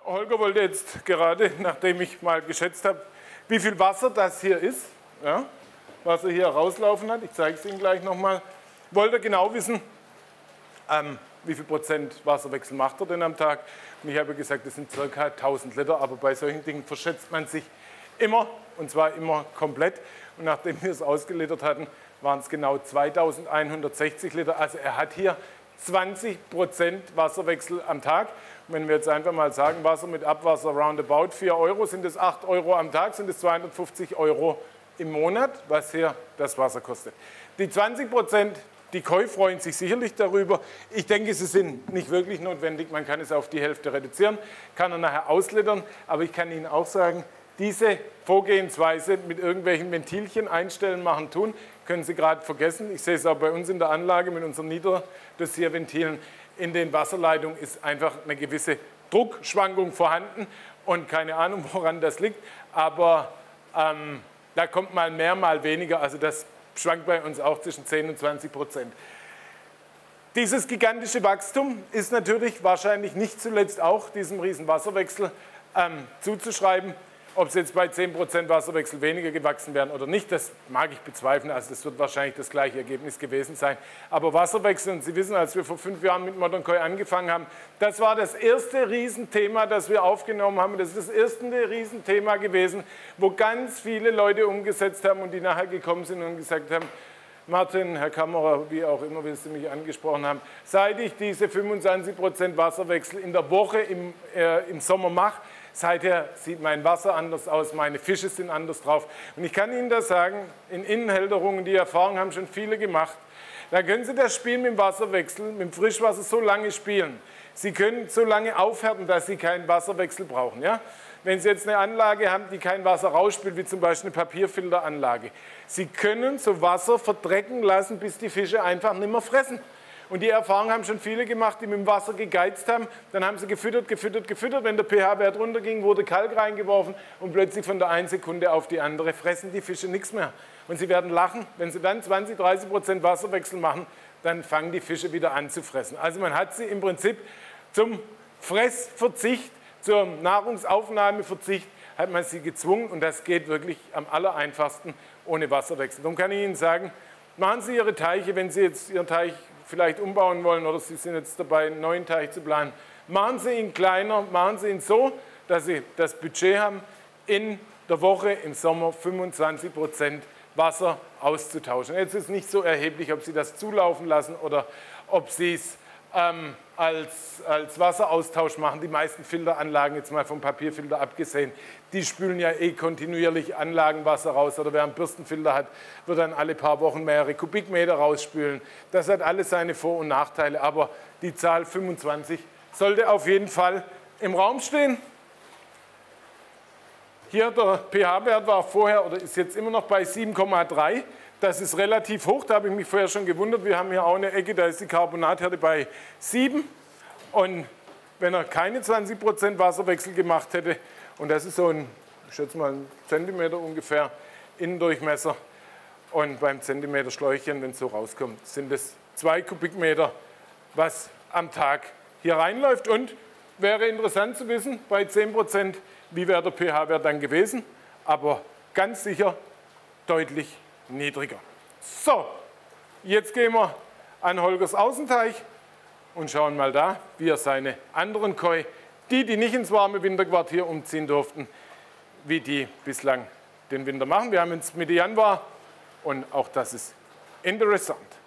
Holger wollte jetzt gerade, nachdem ich mal geschätzt habe, wie viel Wasser das hier ist, ja, was er hier rauslaufen hat, ich zeige es Ihnen gleich nochmal, wollte genau wissen, wie viel Prozent Wasserwechsel macht er denn am Tag. Und ich habe gesagt, das sind ca. 1000 Liter, aber bei solchen Dingen verschätzt man sich immer, und zwar immer komplett. Und nachdem wir es ausgelitert hatten, waren es genau 2160 Liter. Also er hat hier 20% Wasserwechsel am Tag. Und wenn wir jetzt einfach mal sagen, Wasser mit Abwasser roundabout 4 Euro, sind es 8 Euro am Tag, sind es 250 Euro im Monat, was hier das Wasser kostet. Die 20%, die Koi freuen sich sicherlich darüber. Ich denke, sie sind nicht wirklich notwendig. Man kann es auf die Hälfte reduzieren, kann er nachher auslittern. Aber ich kann Ihnen auch sagen, diese Vorgehensweise mit irgendwelchen Ventilchen einstellen, machen, tun, können Sie gerade vergessen. Ich sehe es auch bei uns in der Anlage mit unseren Niederdosierventilen. In den Wasserleitungen ist einfach eine gewisse Druckschwankung vorhanden und keine Ahnung, woran das liegt. Aber da kommt mal mehr, mal weniger. Also das schwankt bei uns auch zwischen 10 und 20%. Dieses gigantische Wachstum ist natürlich wahrscheinlich nicht zuletzt auch diesem riesen Wasserwechsel zuzuschreiben. Ob es jetzt bei 10% Wasserwechsel weniger gewachsen wären oder nicht, das mag ich bezweifeln. Also das wird wahrscheinlich das gleiche Ergebnis gewesen sein. Aber Wasserwechsel, und Sie wissen, als wir vor 5 Jahren mit Modern Koi angefangen haben, das war das erste Riesenthema, das wir aufgenommen haben. Das ist das erste Riesenthema gewesen, wo ganz viele Leute umgesetzt haben und die nachher gekommen sind und gesagt haben, Martin, Herr Kammerer, wie auch immer, wie Sie mich angesprochen haben, seit ich diese 25% Wasserwechsel in der Woche im Sommer mache, seither sieht mein Wasser anders aus, meine Fische sind anders drauf. Und ich kann Ihnen das sagen, in Innenhälterungen, die Erfahrung haben schon viele gemacht, da können Sie das Spiel mit dem Wasserwechsel, mit dem Frischwasser so lange spielen. Sie können so lange aufhärten, dass Sie keinen Wasserwechsel brauchen. Ja? Wenn Sie jetzt eine Anlage haben, die kein Wasser rausspült, wie zum Beispiel eine Papierfilteranlage, Sie können so Wasser verdrecken lassen, bis die Fische einfach nicht mehr fressen. Und die Erfahrung haben schon viele gemacht, die mit dem Wasser gegeizt haben. Dann haben sie gefüttert. Wenn der pH-Wert runterging, wurde Kalk reingeworfen und plötzlich von der einen Sekunde auf die andere fressen die Fische nichts mehr. Und Sie werden lachen, wenn Sie dann 20–30% Wasserwechsel machen, dann fangen die Fische wieder an zu fressen. Also man hat sie im Prinzip zum Fressverzicht, zur Nahrungsaufnahmeverzicht, hat man sie gezwungen und das geht wirklich am allereinfachsten ohne Wasserwechsel. Darum kann ich Ihnen sagen, machen Sie Ihre Teiche, wenn Sie jetzt Ihren Teich vielleicht umbauen wollen oder Sie sind jetzt dabei, einen neuen Teich zu planen, machen Sie ihn kleiner, machen Sie ihn so, dass Sie das Budget haben, in der Woche im Sommer 25% Wasser auszutauschen. Jetzt ist es nicht so erheblich, ob Sie das zulaufen lassen oder ob Sie es als Wasseraustausch machen. Die meisten Filteranlagen, jetzt mal vom Papierfilter abgesehen, die spülen ja kontinuierlich Anlagenwasser raus. Oder wer einen Bürstenfilter hat, wird dann alle paar Wochen mehrere Kubikmeter rausspülen. Das hat alles seine Vor- und Nachteile, aber die Zahl 25 sollte auf jeden Fall im Raum stehen. Hier der pH-Wert war vorher oder ist jetzt immer noch bei 7,3. Das ist relativ hoch, da habe ich mich vorher schon gewundert. Wir haben hier auch eine Ecke, da ist die Carbonathärte bei 7. Und wenn er keine 20% Wasserwechsel gemacht hätte, und das ist so ein, ich schätze mal, ein Zentimeter ungefähr Innendurchmesser, und beim Zentimeter Schläuchchen, wenn es so rauskommt, sind es 2 Kubikmeter, was am Tag hier reinläuft. Und wäre interessant zu wissen, bei 10%, wie wäre der pH-Wert dann gewesen, aber ganz sicher deutlich niedriger. So, jetzt gehen wir an Holgers Außenteich und schauen mal da, wie er seine anderen Koi, die nicht ins warme Winterquartier umziehen durften, wie die bislang den Winter machen. Wir haben jetzt Mitte Januar und auch das ist interessant.